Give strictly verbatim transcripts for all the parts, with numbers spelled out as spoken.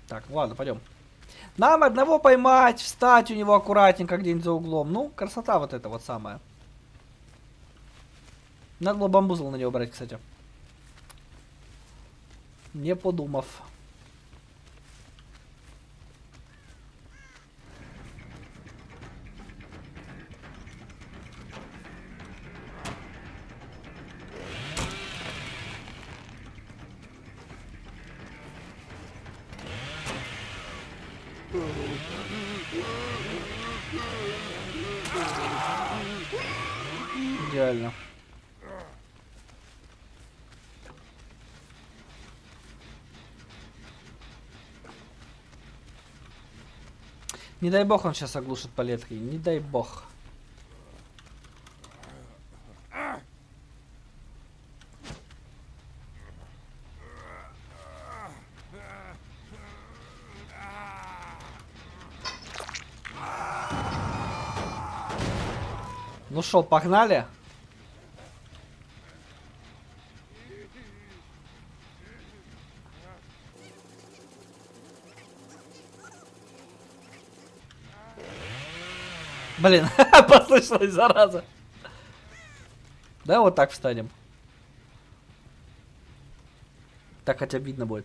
Так, ладно, пойдем. Нам одного поймать, встать у него аккуратненько где-нибудь за углом. Ну, красота вот эта вот самая. Надо было бамбузл на него брать, кстати. Не подумав. Идеально. Не дай бог он сейчас оглушит палеткой. Не дай бог. Ну шо, погнали? Блин, послышалось, зараза. Да, вот так встанем. Так хотя бы видно будет.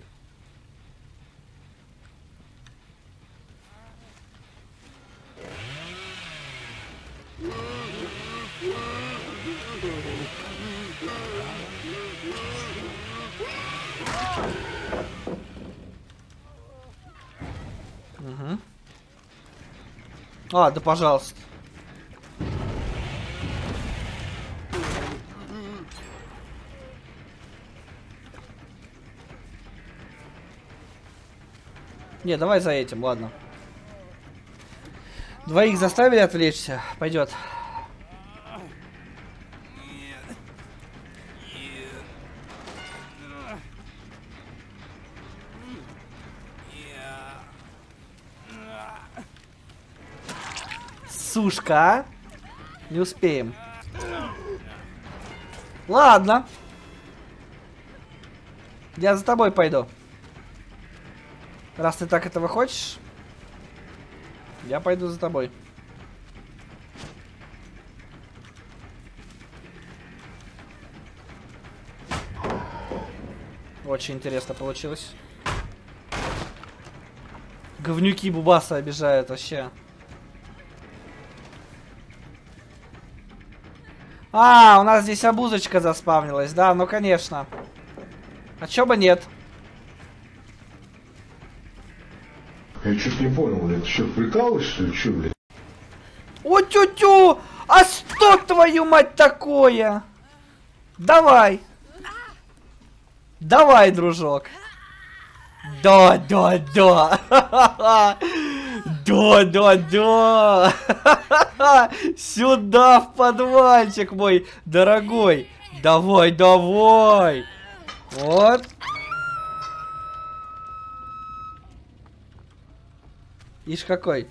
Угу. А, да пожалуйста. Не, давай за этим, ладно. Двоих заставили отвлечься. Пойдет. Сушка, а? Не успеем. Ладно. Я за тобой пойду. Раз ты так этого хочешь, я пойду за тобой. Очень интересно получилось. Говнюки Бубаса обижают вообще. А, у нас здесь обузочка заспавнилась, да, ну конечно. А чё бы нет? Я чуть не понял, блядь, что, прикалываешься, что ли, чё, блядь? О, тю-тю! А что, твою мать, такое? Давай. Давай, дружок. Да, да, да. Да, да, да. Сюда, в подвальчик мой дорогой. Давай, давай. Вот. Ишь какой.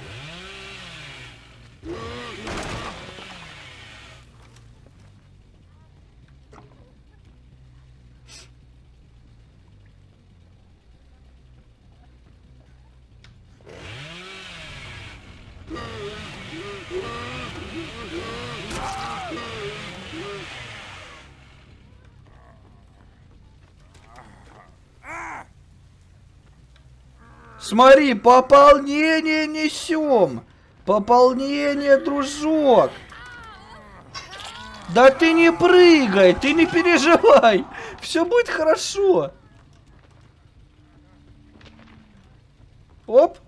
Смотри, пополнение несем. Пополнение, дружок. Да ты не прыгай, ты не переживай. Все будет хорошо. Оп.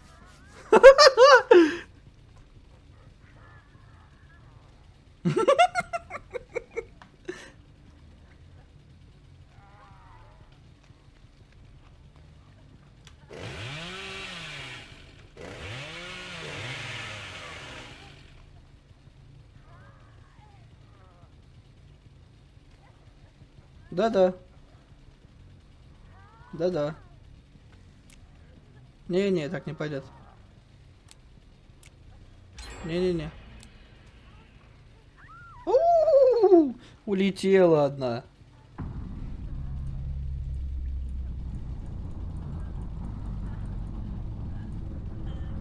Да-да. Да-да. Не-не, так не пойдет. Не-не-не. У-у-у-у! Улетела одна.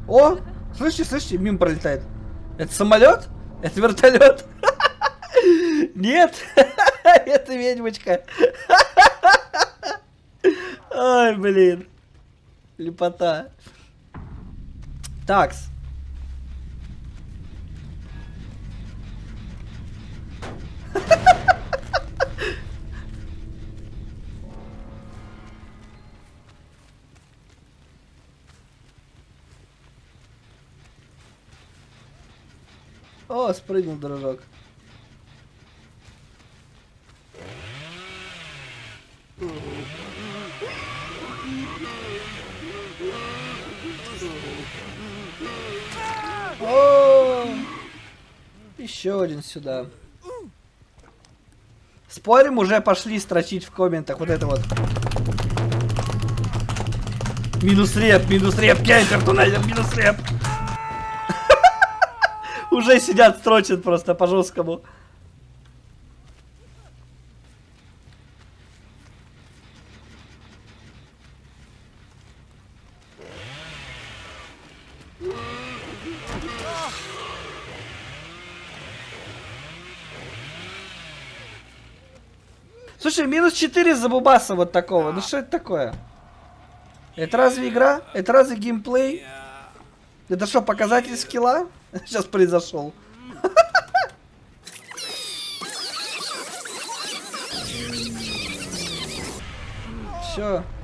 О, слышите, слышите, мимо пролетает. Это самолет? Это вертолет? Нет, это ведьмочка. Ай, блин. Лепота. Такс. О, спрыгнул, дружок. О, еще один сюда. Спорим, уже пошли строчить в комментах вот это вот. Минус реп, минус реп, кемпер, туннелер, минус реп. Уже сидят, строчат просто по жесткому. Слушай, минус четыре за бубаса вот такого. Ну что это такое? Это разве игра? Это разве геймплей? Это что, показатель скилла? Сейчас произошел. Все.